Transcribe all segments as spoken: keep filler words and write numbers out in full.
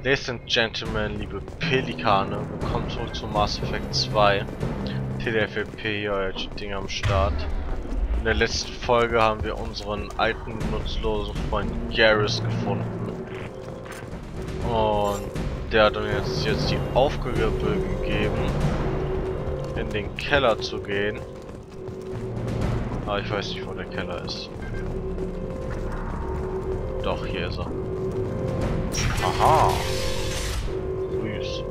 Ladies and Gentlemen, liebe Pelikane, willkommen zurück zu Mass Effect zwei. T D F P hier, euer Ding am Start. In der letzten Folge haben wir unseren alten, nutzlosen Freund Garrus gefunden. Und der hat uns jetzt, jetzt die Aufgabe gegeben, in den Keller zu gehen. Aber ich weiß nicht, wo der Keller ist. Doch, hier ist er. Aha. Grüß.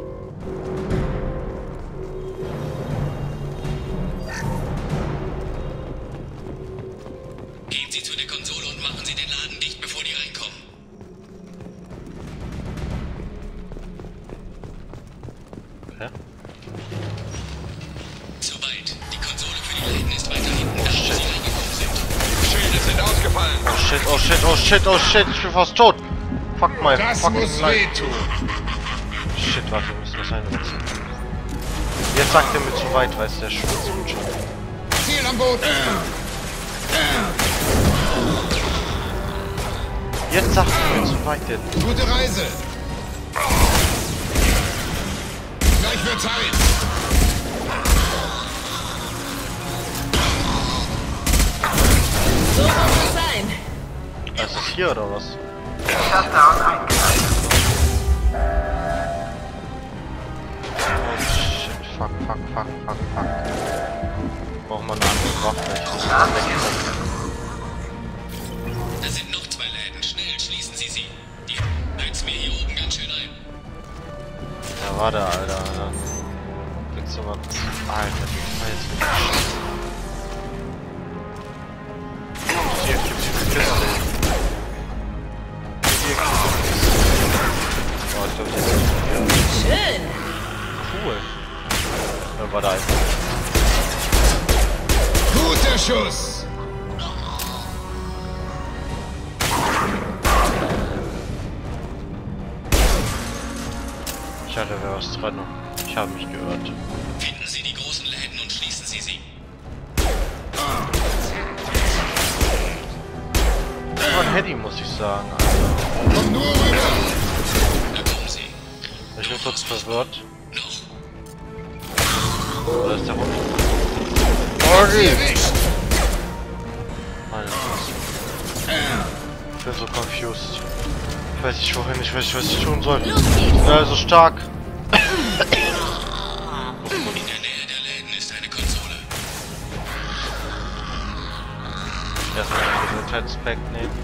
Gehen Sie zu der Konsole und machen Sie den Laden dicht, bevor die reinkommen. Hä? Soweit. Die Konsole für die Läden ist weiter hinten, da wo Oh, shit. Sie reingekommen sind. Schilde sind ausgefallen. Oh shit, oh shit, oh shit, oh shit, ich bin fast tot. Fuck my Das fucking muss life. wehtun. Shit, warte, wir müssen das einsetzen. Jetzt sagt er mir zu weit, weiß der Schwitz schon. Ziel am Boot. Jetzt sagt er mir zu weit, denn. Gute Reise. Gleich wird's heiß. So muss es sein. Ist das hier oder was? Oh shit, fuck, fuck, fuck, fuck, fuck. Braucht man eine andere Waffe. Da sind noch zwei Läden. Schnell, schließen Sie sie. Die heizen mir hier oben ganz schön ein. Ja, warte, Alter. Dann willst du mal. Alter, die war jetzt nicht. Hier gibt's die Kiste. Hier gibt's die Kiste. Oh, ich glaube, das ist nicht hier. Schön. Cool. Ja, warte, Alter. Guter Schuss. Ich hatte wer was dran. Ich habe mich geirrt. Finden Sie die großen Läden und schließen Sie sie. Das war ein Heady, muss ich sagen. Alter. Komm nur rüber. Da kommen Sie. Ich bin kurz verwirrt. Noch. Oder ist der Hund? Sie erwischt. Meine Fresse. Ich bin so confused. Ich weiß nicht wohin, ich weiß nicht, was ich tun soll. Los geht's. Ja, so stark. In der Nähe der Läden ist eine Konsole. Erstmal den Gesundheitspack nehmen.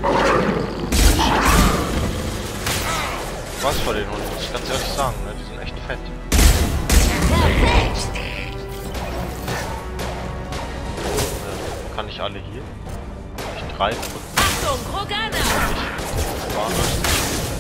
Was vor den Hunden, muss ich ganz ehrlich sagen, ne? Die sind echt fett. Perfekt. Äh, kann ich alle hier? Kann ich drei drücken? Achtung, Krogana. Ich warne.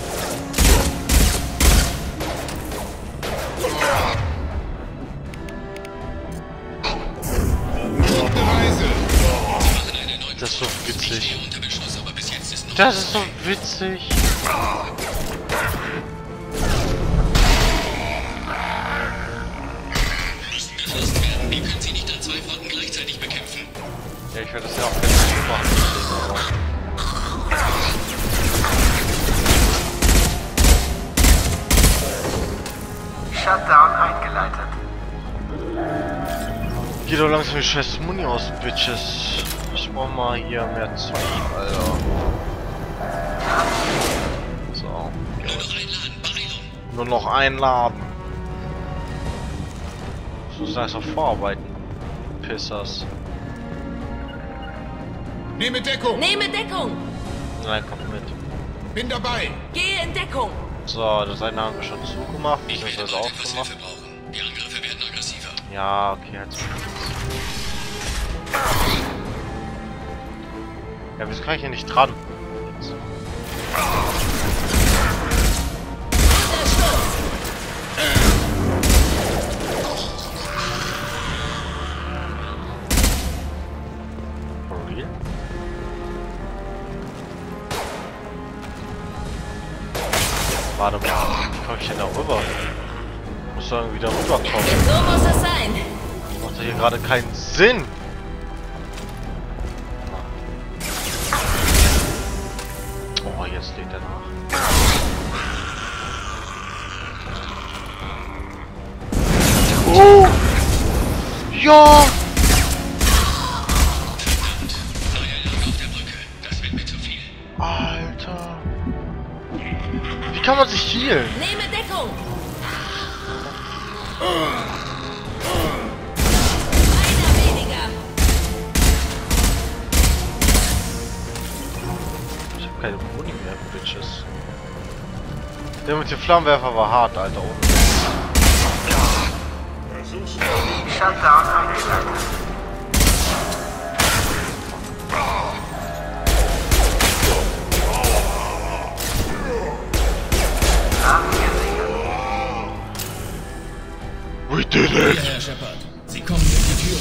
Gute Reise. Sie machen einen erneuten Das ist so Versuch. Ich witzig. stehe unter Beschuss, aber bis jetzt ist noch Das ist so witzig. müssen geschlossen werden. Die können Sie nicht an zwei Fronten gleichzeitig bekämpfen. Ja, ich werde das ja auch ganz gut machen. Shutdown eingeleitet. Geh doch langsam die scheiß Muni aus, Bitches. Ich brauch mal hier mehr Zeug, Alter. So. Nur noch ein Laden. Beeilung. Nur noch ein Laden. So ist das auf Vorarbeiten. Pissers. Nehme Deckung. Nehme Deckung. Nein, kommt mit. Bin dabei. Gehe in Deckung. So, das eine haben wir schon zugemacht. Ich werde Beziehungsweise bald etwas aufgemacht. Hilfe brauchen. Die Angriffe werden aggressiver. Ja, okay, jetzt. Ja, wieso kann ich hier nicht dran? Jetzt. Der Schuss. For real? Warte mal, wie komme ich denn da rüber? Ich muss da irgendwie da rüberkommen. So muss es sein. Macht doch hier gerade keinen Sinn! Oh, jetzt lädt er nach. ja! Alter. Wie kann man sich healen? Nehme Deckung. Einer weniger. Ich hab keine Muni mehr, Bitches. Der mit dem Flammenwerfer war hart, Alter. Ohne. Shutdown eingeschaltet. We did Ja, it! Herr Shepard. Sie kommen durch die Tür.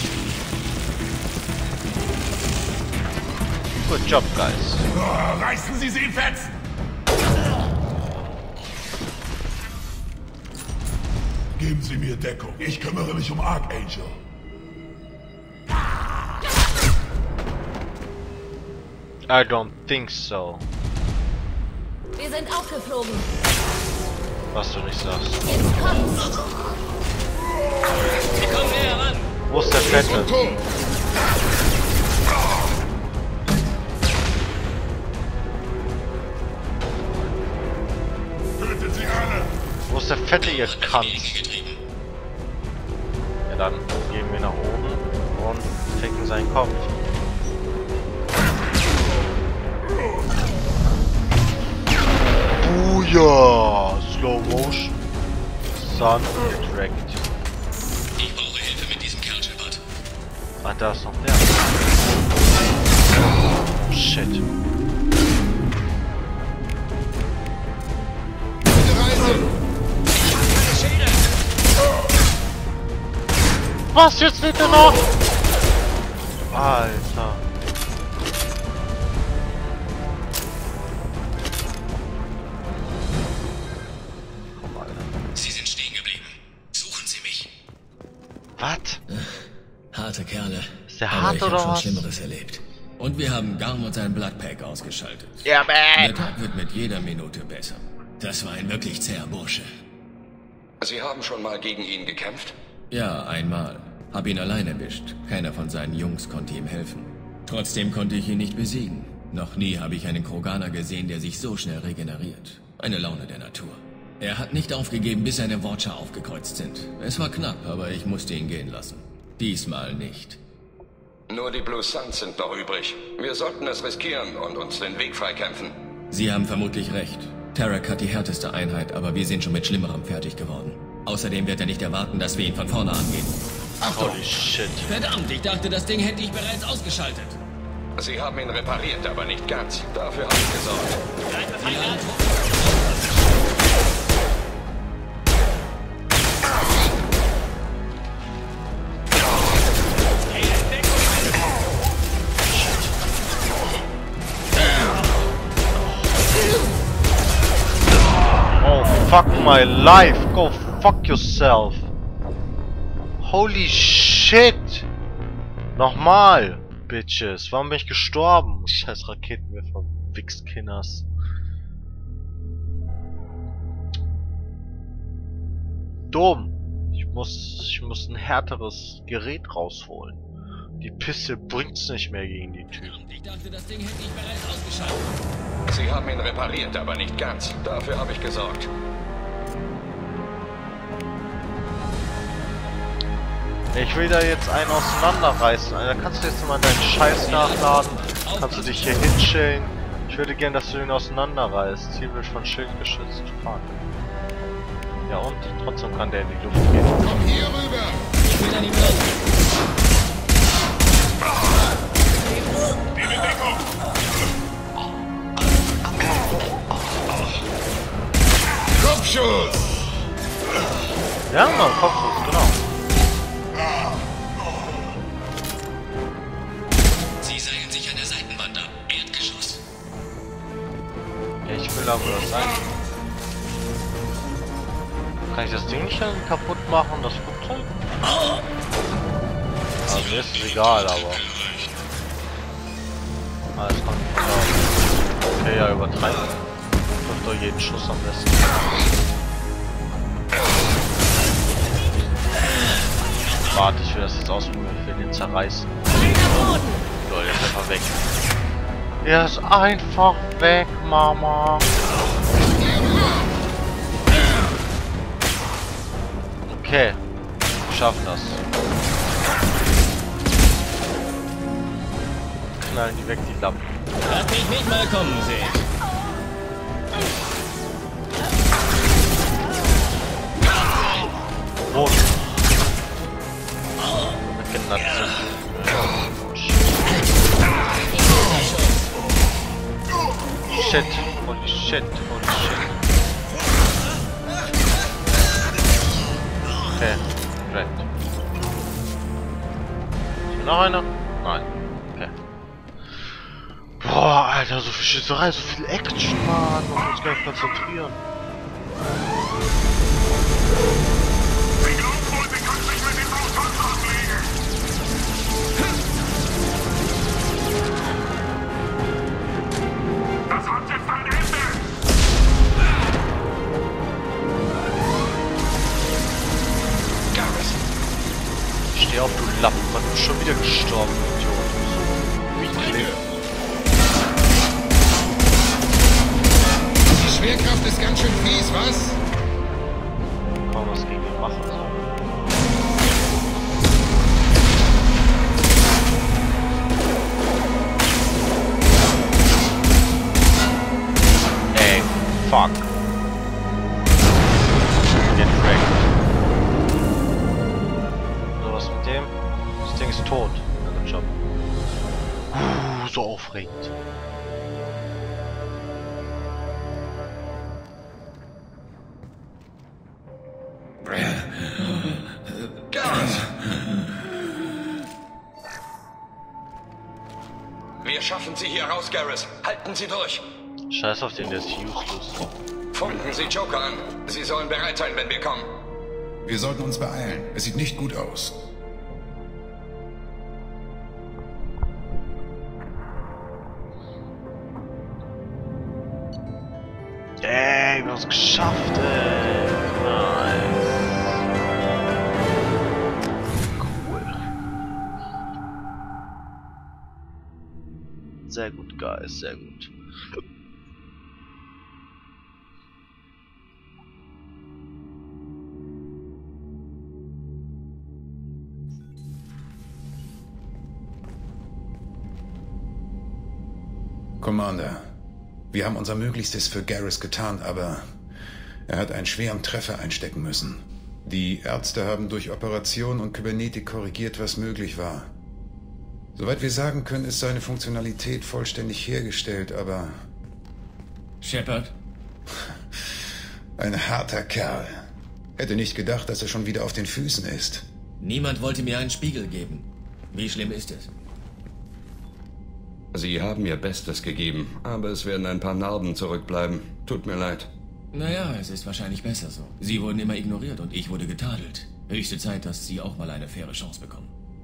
Good job, guys. Oh, reißen Sie sie in Fetzen! Geben Sie mir Deckung. Ich kümmere mich um Archangel. I don't think so. Wir sind aufgeflogen. Was du nicht sagst. Jetzt kommt's. Sie kommen näher ran. Wo ist der Fette? Rückum! Tötet sie alle! Wo ist der Fette, ihr Kant? Gegengetrieben. Ja, dann gehen wir nach oben und ficken seinen Kopf. Booyah! Slow Motion. Sun direct. Ich brauche Hilfe mit diesem Kerl, Shepard. Ah, da ist noch der. Shit. Bitte reisen! Was, jetzt lebt er noch? Alter. Komm, Alter. Sie sind stehen geblieben. Suchen Sie mich. Was? Harte Kerle. Ist der Aber hart ich oder hab schon was? Schlimmeres erlebt. Und wir haben Garm und sein Bloodpack ausgeschaltet. Ja, Der man! Tag wird mit jeder Minute besser. Das war ein wirklich zäher Bursche. Sie haben schon mal gegen ihn gekämpft? Ja, einmal. Hab ihn allein erwischt. Keiner von seinen Jungs konnte ihm helfen. Trotzdem konnte ich ihn nicht besiegen. Noch nie habe ich einen Kroganer gesehen, der sich so schnell regeneriert. Eine Laune der Natur. Er hat nicht aufgegeben, bis seine Watcher aufgekreuzt sind. Es war knapp, aber ich musste ihn gehen lassen. Diesmal nicht. Nur die Blue Suns sind noch übrig. Wir sollten es riskieren und uns den Weg freikämpfen. Sie haben vermutlich recht. Tarak hat die härteste Einheit, aber wir sind schon mit Schlimmerem fertig geworden. Außerdem wird er nicht erwarten, dass wir ihn von vorne angehen. Holy shit. Verdammt, ich dachte, das Ding hätte ich bereits ausgeschaltet. Sie haben ihn repariert, aber nicht ganz. Dafür habe ich gesorgt. Oh, fuck my life. Go fuck yourself. Holy shit. Nochmal, Bitches. Warum bin ich gestorben? Scheiß Raketenwerfer, Wichskinders. Dumm. Ich muss, ich muss ein härteres Gerät rausholen. Die Pisse bringt's nicht mehr gegen die Türen. Ich dachte, das Ding hätte ich bereits ausgeschaltet. Sie haben ihn repariert, aber nicht ganz. Dafür habe ich gesorgt. Ich will da jetzt einen auseinanderreißen. Alter, kannst du jetzt mal deinen Scheiß nachladen? Kannst du dich hier hinschillen? Ich würde gern, dass du ihn auseinanderreißt. Ziel wird von Schild geschützt. Fuck. Ja und? Trotzdem kann der in die Luft gehen. Komm hier rüber! Ich bin an ihm dran. Nehme Deckung! Kopfschuss! Ja, Mann, Kopfschuss, genau. Sie seilen sich an der Seitenwand ab. Erdgeschoss. Ja, ich will aber das sein. Kann ich das Ding nicht dann kaputt machen, das Flugzeug? Also mir ist es egal, aber... Alles kann ich glauben. Okay, ja, übertreiben. Trifft doch jeden Schuss am besten. Warte, ich will das jetzt ausprobieren. Ich will den zerreißen. Lol, der ist einfach weg. Er ist einfach weg, Mama. Okay. Wir schaffen das. Knallen die weg, die Lappen. Lass mich nicht mal kommen sehen. Rot. Genannt. Shit. Holy shit. Holy shit. Okay. Right. Ist hier noch einer? Nein. Okay. Boah, Alter, so viel Schießerei, so viel Action, Mann. Man muss uns gar nicht konzentrieren. Steh auf, du Lappen, man ist schon wieder gestorben, Idiot. Wie klingt. Die Schwerkraft ist ganz schön fies, was? Kann man was gegen ihn machen, so. Ey, fuck. Get wrecked. Das Ding ist tot. Ja, Job. Uh, so aufregend. Wir schaffen Sie hier raus, Garrus. Halten Sie durch. Scheiß auf den, der ist useless. Funken Sie Joker an. Sie sollen bereit sein, wenn wir kommen. Wir sollten uns beeilen. Es sieht nicht gut aus. Ey, wir haben es geschafft, ey. Nice. Cool. Sehr gut, Guys, sehr gut. Commander, wir haben unser Möglichstes für Garrus getan, aber er hat einen schweren Treffer einstecken müssen. Die Ärzte haben durch Operation und Kybernetik korrigiert, was möglich war. Soweit wir sagen können, ist seine Funktionalität vollständig hergestellt, aber... Shepard? Ein harter Kerl. Hätte nicht gedacht, dass er schon wieder auf den Füßen ist. Niemand wollte mir einen Spiegel geben. Wie schlimm ist es? Sie haben Ihr Bestes gegeben, aber es werden ein paar Narben zurückbleiben. Tut mir leid. Naja, es ist wahrscheinlich besser so. Sie wurden immer ignoriert und ich wurde getadelt. Höchste Zeit, dass Sie auch mal eine faire Chance bekommen.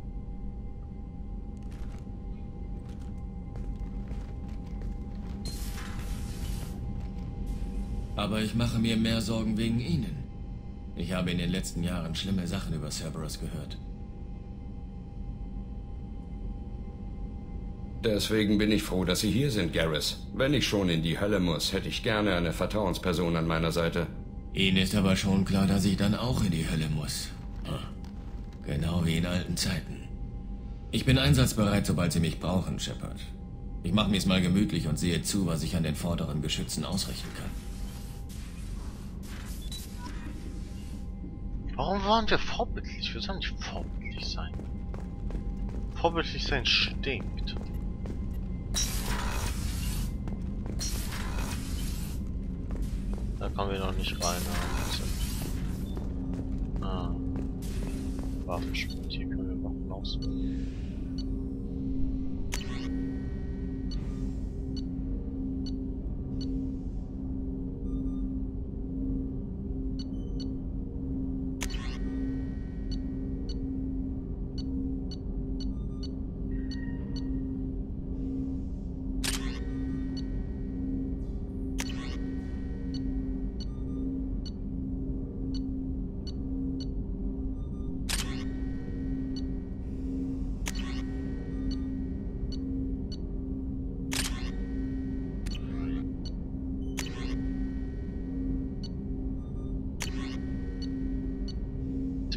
Aber ich mache mir mehr Sorgen wegen Ihnen. Ich habe in den letzten Jahren schlimme Sachen über Cerberus gehört. Deswegen bin ich froh, dass Sie hier sind, Garrus. Wenn ich schon in die Hölle muss, hätte ich gerne eine Vertrauensperson an meiner Seite. Ihnen ist aber schon klar, dass ich dann auch in die Hölle muss. Genau wie in alten Zeiten. Ich bin einsatzbereit, sobald Sie mich brauchen, Shepard. Ich mache mir's mal gemütlich und sehe zu, was ich an den vorderen Geschützen ausrichten kann. Warum waren wir vorbildlich? Wir sollen nicht vorbildlich sein. Vorbildlich sein stinkt. Da kommen wir noch nicht rein. Ah. Waffenschmied, hier können wir Waffen auswählen.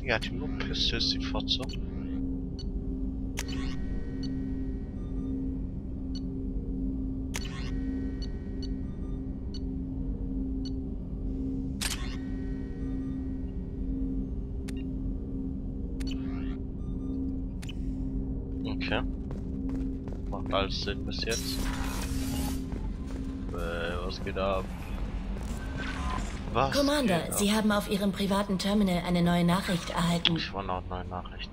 Digga, hat die nur Pistols, die Fotze. Okay. Macht alles Sinn bis jetzt. Äh, was geht ab? Was Commander, geht ab? Sie haben auf Ihrem privaten Terminal eine neue Nachricht erhalten. Ich war noch neue Nachrichten.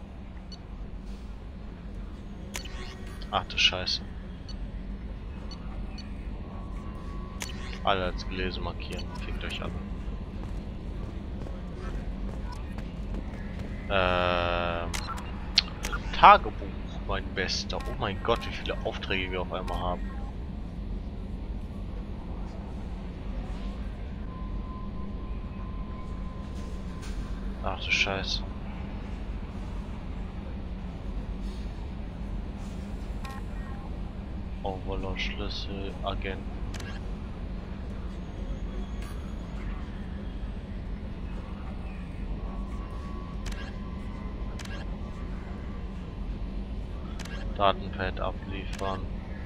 Ach du Scheiße. Alle als gelesen markieren. Fickt euch alle. Ähm... Tagebuch, mein Bester. Oh mein Gott, wie viele Aufträge wir auf einmal haben. Ach du Scheiße. Overlord Schlüssel, Agent. Datenpad abliefern.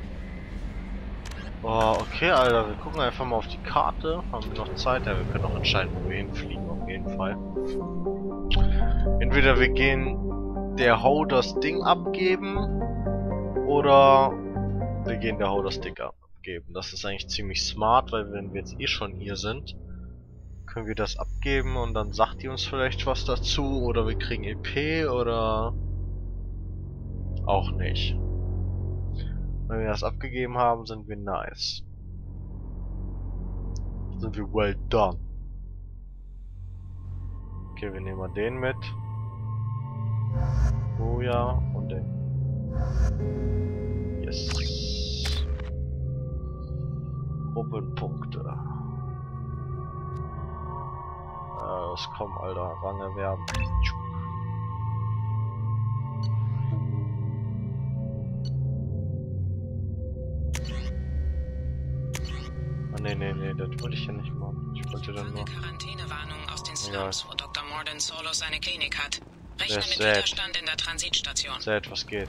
Oh, okay, Alter, wir gucken einfach mal auf die Karte. Haben wir noch Zeit? Ja, wir können auch entscheiden, wo wir hinfliegen, auf jeden Fall. Entweder wir gehen der Ho das Ding abgeben oder wir gehen der Ho das Ding abgeben. Das ist eigentlich ziemlich smart, weil wenn wir jetzt eh schon hier sind, können wir das abgeben und dann sagt die uns vielleicht was dazu oder wir kriegen E P oder auch nicht. Wenn wir das abgegeben haben, sind wir nice. Sind wir well done. Okay, wir nehmen mal den mit. Oh ja, und den. Yes. Gruppenpunkte. Äh, was kommt, Alter? Rang erwerben. Nee, nee, nee, das wollte ich ja nicht machen. Ich wollte dann nur... Eine Quarantänewarnung aus den Slums, ja. wo Doktor Morden Solo seine Klinik hat. Rechne Der mit sad. Widerstand in der Transitstation. Sad, was geht?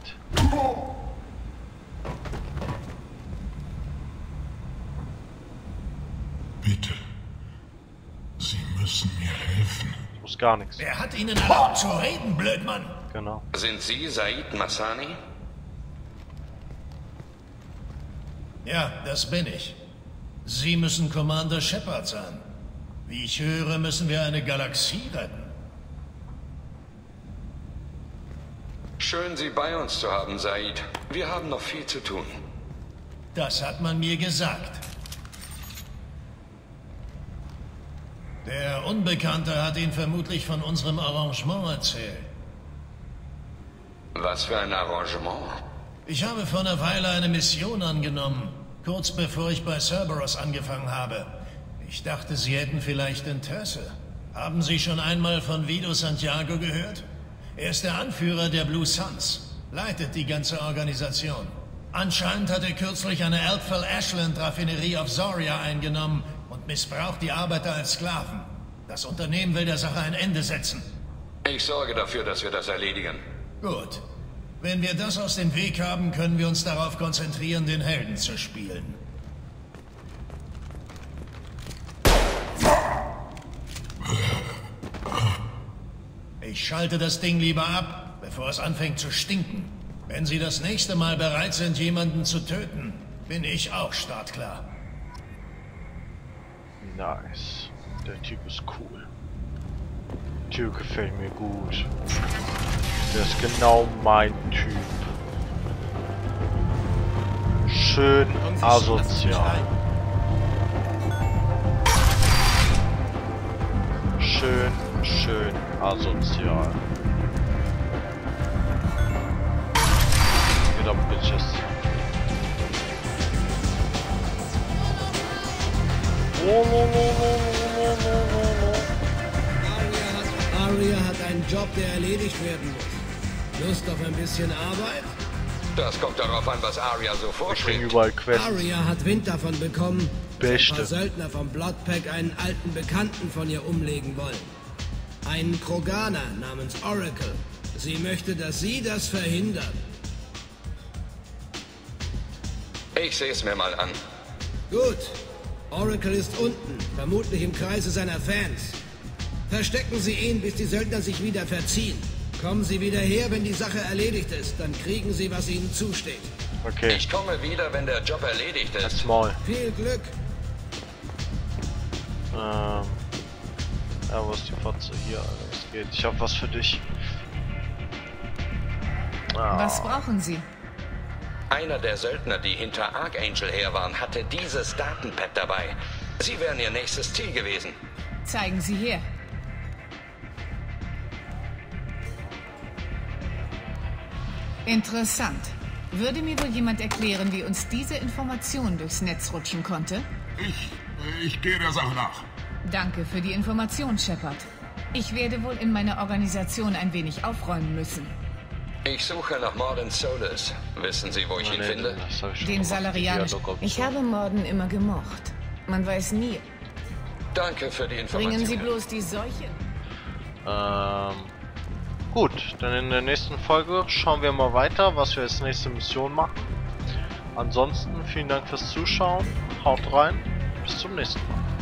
Bitte. Sie müssen mir helfen. Ich muss gar nichts. Wer hat Ihnen erlaubt zu reden, Blödmann? Genau. Sind Sie Said Massani? Ja, das bin ich. Sie müssen Commander Shepard sein. Wie ich höre, müssen wir eine Galaxie retten. Schön, Sie bei uns zu haben, Said. Wir haben noch viel zu tun. Das hat man mir gesagt. Der Unbekannte hat Ihnen vermutlich von unserem Arrangement erzählt. Was für ein Arrangement? Ich habe vor einer Weile eine Mission angenommen, kurz bevor ich bei Cerberus angefangen habe. Ich dachte, Sie hätten vielleicht Interesse. Haben Sie schon einmal von Vido Santiago gehört? Er ist der Anführer der Blue Suns, leitet die ganze Organisation. Anscheinend hat er kürzlich eine Elfell Ashland Raffinerie auf Zoria eingenommen und missbraucht die Arbeiter als Sklaven. Das Unternehmen will der Sache ein Ende setzen. Ich sorge dafür, dass wir das erledigen. Gut. Wenn wir das aus dem Weg haben, können wir uns darauf konzentrieren, den Helden zu spielen. Ich schalte das Ding lieber ab, bevor es anfängt zu stinken. Wenn Sie das nächste Mal bereit sind, jemanden zu töten, bin ich auch startklar. Nice. Der Typ ist cool. Der Typ gefällt mir gut. Der ist genau mein Typ. Schön asozial. Schön, schön asozial. Get up, bitches. Oh, no, no, no, no, no, no, no. Aria hat, Aria hat einen Job, der erledigt werden muss. Lust auf ein bisschen Arbeit? Das kommt darauf an, was Aria so Ich krieg vorschlägt. überall Quests. Aria hat Wind davon bekommen, dass ein Beste. paar Söldner vom Bloodpack einen alten Bekannten von ihr umlegen wollen. Einen Kroganer namens Oracle. Sie möchte, dass Sie das verhindern. Ich sehe es mir mal an. Gut. Oracle ist unten, vermutlich im Kreise seiner Fans. Verstecken Sie ihn, bis die Söldner sich wieder verziehen. Kommen Sie wieder her, wenn die Sache erledigt ist. Dann kriegen Sie, was Ihnen zusteht. Okay. Ich komme wieder, wenn der Job erledigt ist. Halt's Maul. Viel Glück. Ähm. Ja, wo ist die Fotze? Hier, Alter, was geht? Ich hab was für dich. Ah. Was brauchen Sie? Einer der Söldner, die hinter Archangel her waren, hatte dieses Datenpad dabei. Sie wären ihr nächstes Ziel gewesen. Zeigen Sie her. Interessant. Würde mir wohl jemand erklären, wie uns diese Information durchs Netz rutschen konnte? Ich, ich gehe der Sache nach. Danke für die Information, Shepard. Ich werde wohl in meiner Organisation ein wenig aufräumen müssen. Ich suche nach Mordin Solus. Wissen Sie, wo ich ihn finde? Den Salarianischen. Ich habe Morden immer gemocht. Man weiß nie. Danke für die Information. Bringen Sie bloß die Seuche. Ähm. Gut, dann in der nächsten Folge schauen wir mal weiter, was wir als nächste Mission machen. Ansonsten vielen Dank fürs Zuschauen. Haut rein. Bis zum nächsten Mal.